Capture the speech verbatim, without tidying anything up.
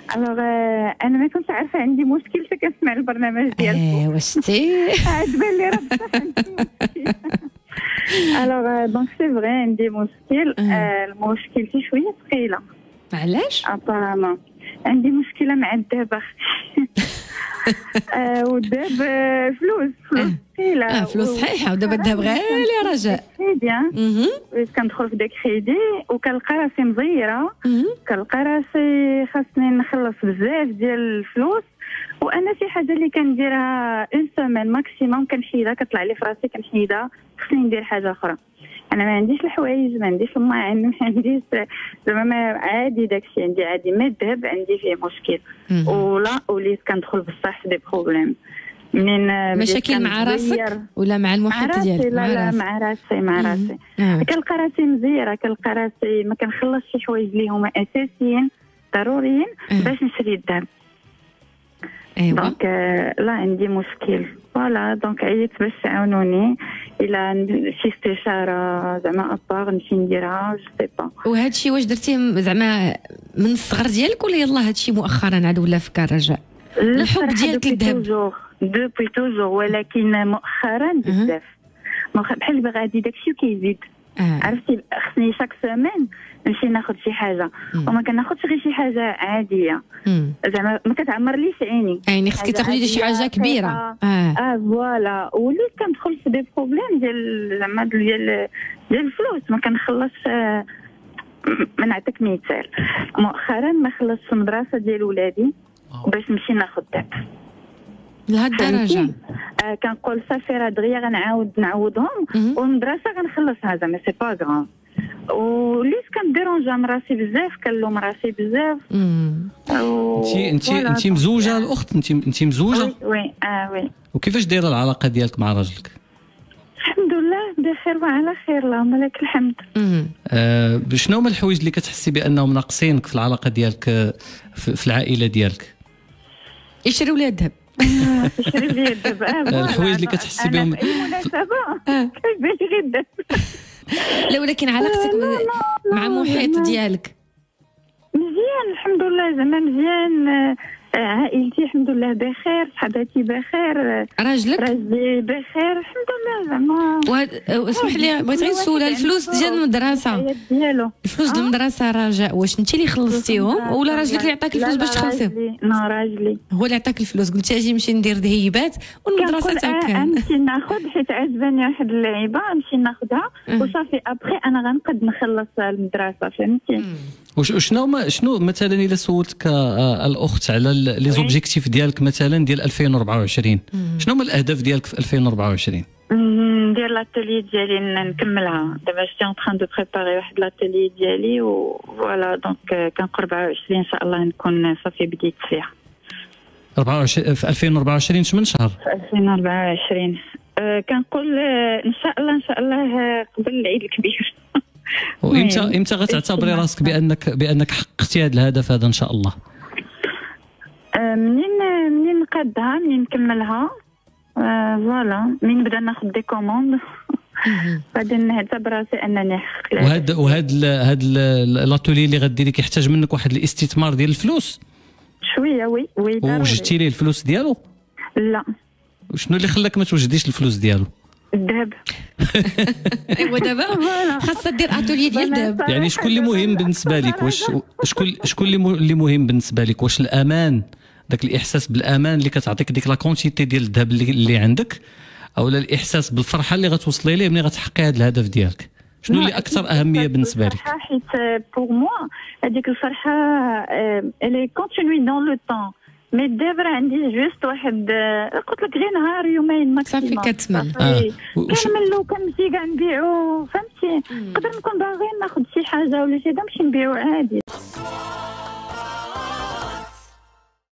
الوغ انا ما كنتش عارفه عندي مشكل فكنسمع البرنامج ديالكم. ايوا شتي عاد بان لي راه بصح عندي مشكل. الوغ دونك سي فري عندي مشكل. المشكل شي شويه ثقيله. علاش؟ ابارامون عندي مشكله مع الذهب اختي. والذهب فلوس فلوس ثقيله. اه فلوس صحيحه ودابا الذهب غالي رجاء. كريدي كندخل في داك كريدي وكنلقى راسي مزيره، كنلقى راسي خاصني نخلص بزاف ديال الفلوس، وانا شي حاجه اللي كنديرها اون سيمين ماكسيموم كنحيدها كطلع لي في راسي كنحيدها، خصني ندير حاجه اخرى. انا ما عنديش الحوايج، ما عنديش الماعن، ما عنديش زعما عادي داكشي عندي عادي، ما الذهب عندي فيه مشكل. ولا وليت كندخل بصح في دي بروبليم من مشاكل مع راسك ولا مع المحيط ديالك؟ لا لا مع راسي مع راسي كنلقى راسي مزيره، كنلقى راسي ما كنخلصش شي حوايج اللي هما اساسيين ضروريين باش نشري الذهب. ايوا دونك لا عندي مشكل فوالا. دونك عيطت باش تعاونوني الى شي استشاره زعما ابار نمشي نديرها جو سي با. وهذا الشيء واش درتيه زعما من الصغر ديالك ولا يلاه هذا الشيء مؤخرا عاد ولا فيك رجاء؟ الحب ديالك للذهب دوبوي توجور، ولكن مؤخرا بزاف بحال غادي داكشي وكيزيد. آه. عرفتي خصني شاك سيمين نمشي ناخذ شي حاجه وما كناخذش غير شي حاجه عاديه زعما ما كتعمرليش عيني. يعني خصك تاخذي شي حاجه كبيره. اه اه فوالا. وليت كندخل في دي بروبليم ديال زعما ديال ديال الفلوس ما كنخلصش. آه ما نعطيك مثال، مؤخرا ما خلصتش المدرسه ديال ولادي باش نمشي ناخذ داب لهالدرجه. آه كنقول صافي راه دغيا غنعاود نعوضهم والمدرسه غنخلصها زعما سي با غران. وليت كنديرونجا من راسي بزاف، كنلوم راسي بزاف. انت انت انت مزوجه الاخت؟ انت انت مزوجه؟ وي وي اه وي. وكيفاش دايره العلاقه ديالك مع راجلك؟ الحمد لله بخير وعلى خير اللهم لك الحمد. آه شنو هما الحوايج اللي كتحسي بانهم ناقصينك في العلاقه ديالك في العائله ديالك؟ يشريو ليها الذهب. يشري لي الذهب. الحوايج اللي كتحسي بهم في اي مناسبه كيبان لي غير الذهب. لا ولكن علاقتك مع المحيط ديالك مزيان الحمد لله، زعما مزيان. عائلتي الحمد لله بخير، صحباتي بخير، راجلك راجلي بخير الحمد لله زعما. واسمح لي بغيت غير نسولها، الفلوس ديال المدرسه ديالو الفلوس ديال المدرسه رجاء واش انت اللي خلصتيهم ولا راجلك اللي عطاك الفلوس باش تخلصيهم؟ لا راجلي هو اللي عطاك الفلوس. قلتي اجي نمشي ندير ذهيبات والمدرسه تاعك نمشي ناخذ حيت عجباني واحد اللعيبه نمشي ناخذها وصافي ابخي انا غنقد نخلص المدرسه فهمتي. وشنو شنو مثلا الا سولتك الاخت على لي زوبجيكتيف ديالك مثلا ديال ألفين وأربعة وعشرين، شنو هما الاهداف ديالك في ألفين وأربعة وعشرين؟ ندير لاتيلي ديالي نكملها دابا جيتي اون تران دو بريباري واحد لاتيلي ديالي وفوالا. دونك كنقرب أربعة وعشرين ان شاء الله نكون صافي بديت فيها. أربعة وعشرين في ألفين وأربعة وعشرين شمن شهر؟ في ألفين وأربعة وعشرين أه كنقول ان شاء الله ان شاء الله قبل العيد الكبير. وامتى امتى غتعتبري راسك بانك بانك حققتي هذا الهدف هذا ان شاء الله؟ منين منين نقادها منين نكملها فوالا منين نبدا ناخذ دي كوموند غادي نعتبر راسي انني حققت. وهذا وهذا هذا لاتولي اللي غديري كيحتاج منك واحد الاستثمار ديال الفلوس شويه. وي وي وجدتي ليه الفلوس ديالو؟ لا. وشنو اللي خلاك ما توجديش الفلوس ديالو؟ الذهب. ايوا دابا خاصها دير اتولي ديال الذهب. يعني شكون اللي مهم بالنسبه لك؟ واش شكون شكون اللي مهم بالنسبه لك؟ واش الامان، داك الاحساس بالامان اللي كتعطيك ديك لا كونتيتي ديال الذهب اللي, اللي عندك، اولا الاحساس بالفرحه اللي غتوصلي ليه ملي غتحققي هذا الهدف ديالك؟ شنو اللي اكثر اهميه بالنسبه لك؟ حيت بور موا هذيك الفرحه الي كونتينوي دون لو طون. مي الدابا راه عندي جوست واحد قلت لك غير نهار يومين ماكسيموم صافي كتمل. كنملو كنمشي كاع نبيعو فهمتي. نقدر نكون باغي ناخذ شي حاجه ولا شي حاجه نمشي نبيعو عادي.